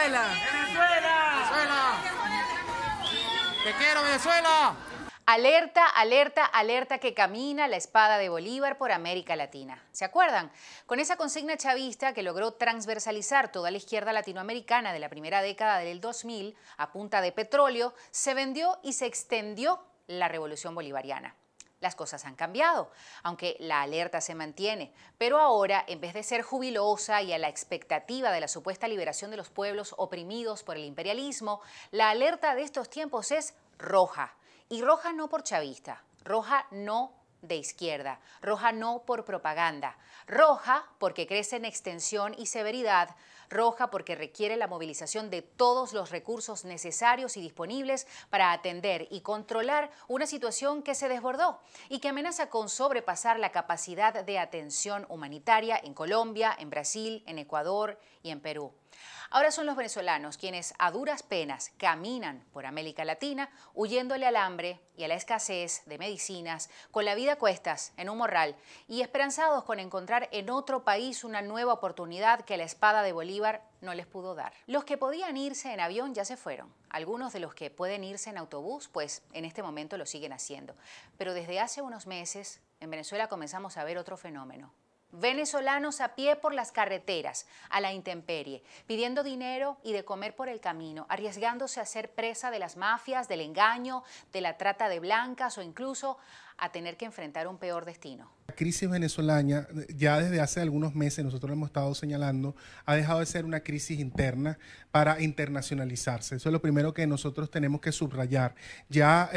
Venezuela. ¡Venezuela! ¡Venezuela! ¡Te quiero, Venezuela! Alerta, alerta, alerta que camina la espada de Bolívar por América Latina. ¿Se acuerdan? Con esa consigna chavista que logró transversalizar toda la izquierda latinoamericana de la primera década del 2000 a punta de petróleo, se vendió y se extendió la revolución bolivariana. Las cosas han cambiado, aunque la alerta se mantiene. Pero ahora, en vez de ser jubilosa y a la expectativa de la supuesta liberación de los pueblos oprimidos por el imperialismo, la alerta de estos tiempos es roja. Y roja no por chavista, roja no de izquierda, roja no por propaganda, roja porque crece en extensión y severidad, roja porque requiere la movilización de todos los recursos necesarios y disponibles para atender y controlar una situación que se desbordó y que amenaza con sobrepasar la capacidad de atención humanitaria en Colombia, en Brasil, en Ecuador y en Perú. Ahora son los venezolanos quienes a duras penas caminan por América Latina huyéndole al hambre y a la escasez de medicinas, con la vida a cuestas en un morral y esperanzados con encontrar en otro país una nueva oportunidad que la espada de Bolívar no les pudo dar. Los que podían irse en avión ya se fueron. Algunos de los que pueden irse en autobús, pues en este momento lo siguen haciendo. Pero desde hace unos meses en Venezuela comenzamos a ver otro fenómeno. Venezolanos a pie por las carreteras, a la intemperie, pidiendo dinero y de comer por el camino, arriesgándose a ser presa de las mafias, del engaño, de la trata de blancas o incluso a tener que enfrentar un peor destino. La crisis venezolana, ya desde hace algunos meses, nosotros lo hemos estado señalando, ha dejado de ser una crisis interna para internacionalizarse. Eso es lo primero que nosotros tenemos que subrayar. Ya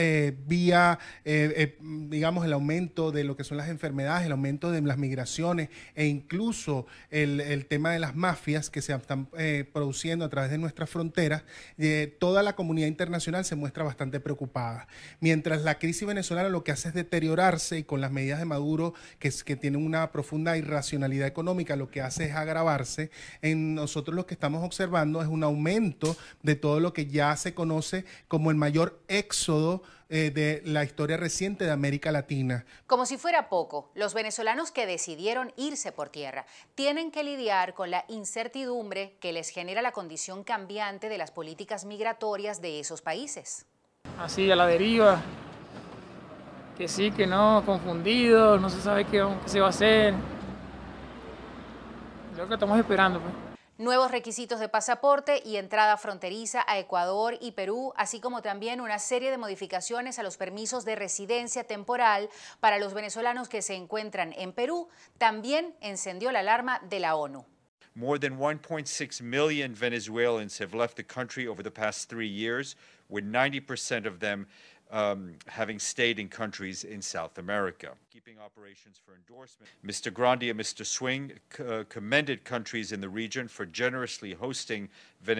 digamos, el aumento de lo que son las enfermedades, el aumento de las migraciones e incluso el tema de las mafias que se están produciendo a través de nuestras fronteras, toda la comunidad internacional se muestra bastante preocupada. Mientras la crisis venezolana lo que hace es deteriorarse y con las medidas de Maduro que tienen una profunda irracionalidad económica, lo que hace es agravarse. En nosotros lo que estamos observando es un aumento de todo lo que ya se conoce como el mayor éxodo de la historia reciente de América Latina. Como si fuera poco, los venezolanos que decidieron irse por tierra tienen que lidiar con la incertidumbre que les genera la condición cambiante de las políticas migratorias de esos países. Así a la deriva, que sí, que no, confundidos, no se sabe qué se va a hacer. Lo que estamos esperando, pues. Nuevos requisitos de pasaporte y entrada fronteriza a Ecuador y Perú, así como también una serie de modificaciones a los permisos de residencia temporal para los venezolanos que se encuentran en Perú, también encendió la alarma de la ONU. More than 1.6 million Venezuelans have left the country over the past 3 years, with 90% of them having stayed in countries in South America. Keeping operations for endorsement. Mr. Grandi and Mr. Swing commended countries in the region for generously hosting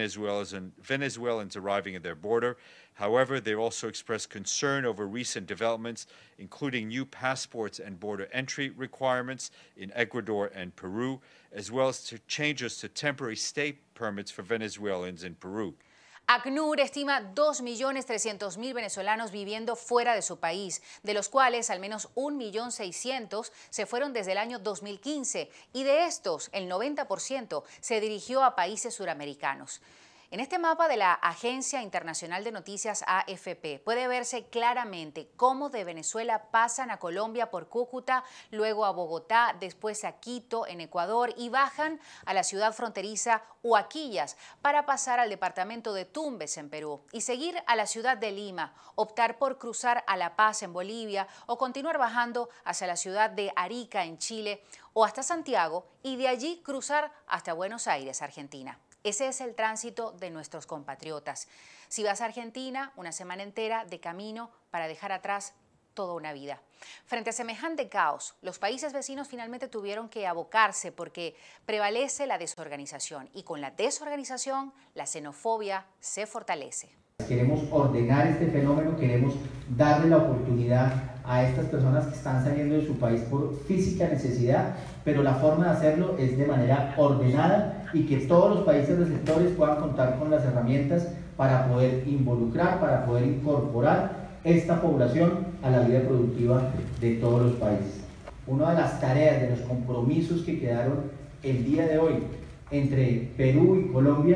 Venezuelans arriving at their border. However, they also expressed concern over recent developments, including new passports and border entry requirements in Ecuador and Peru, as well as changes to temporary stay permits for Venezuelans in Peru. ACNUR estima 2.300.000 venezolanos viviendo fuera de su país, de los cuales al menos 1.600.000 se fueron desde el año 2015 y de estos el 90% se dirigió a países suramericanos. En este mapa de la Agencia Internacional de Noticias AFP puede verse claramente cómo de Venezuela pasan a Colombia por Cúcuta, luego a Bogotá, después a Quito en Ecuador y bajan a la ciudad fronteriza Huaquillas para pasar al departamento de Tumbes en Perú y seguir a la ciudad de Lima, optar por cruzar a La Paz en Bolivia o continuar bajando hacia la ciudad de Arica en Chile o hasta Santiago y de allí cruzar hasta Buenos Aires, Argentina. Ese es el tránsito de nuestros compatriotas. Si vas a Argentina, una semana entera de camino para dejar atrás toda una vida. Frente a semejante caos, los países vecinos finalmente tuvieron que abocarse porque prevalece la desorganización y con la desorganización la xenofobia se fortalece. Queremos ordenar este fenómeno, queremos darle la oportunidad a estas personas que están saliendo de su país por física necesidad, pero la forma de hacerlo es de manera ordenada y que todos los países receptores puedan contar con las herramientas para poder involucrar, para poder incorporar esta población a la vida productiva de todos los países. Una de las tareas, de los compromisos que quedaron el día de hoy entre Perú y Colombia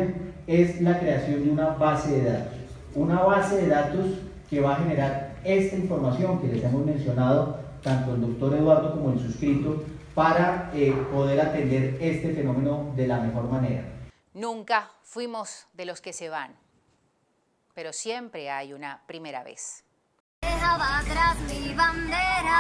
es la creación de una base de datos. Una base de datos que va a generar esta información que les hemos mencionado, tanto el doctor Eduardo como el suscrito, para poder atender este fenómeno de la mejor manera. Nunca fuimos de los que se van, pero siempre hay una primera vez. Dejaba atrás mi bandera.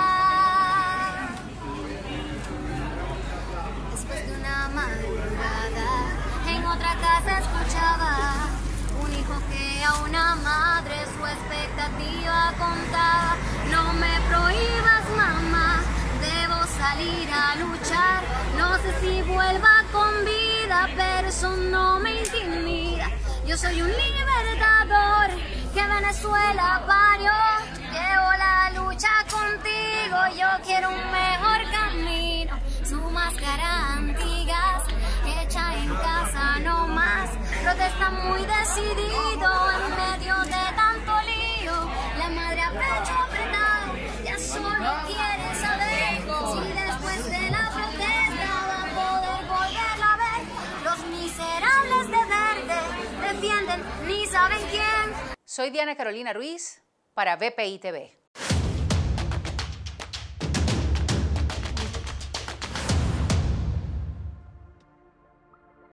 Después de una madrugada, en otra casa escuchaba un hijo que a una madre su expectativa contaba. No me prohíbas, mamá, debo salir a luchar. No sé si vuelva con vida, pero eso no me intimida. Yo soy un libertador que Venezuela parió. Llevo la lucha contigo, yo quiero un mejor camino. Su máscara antigas, hecha en casa no más. Protesta muy decidido en medio de tanto lío. La madre a pecho apretado, ya solo quiere saber si después de la protesta va a poder volverla a ver. Los miserables de verde defienden ni saben quién. Soy Diana Carolina Ruiz para BPI TV.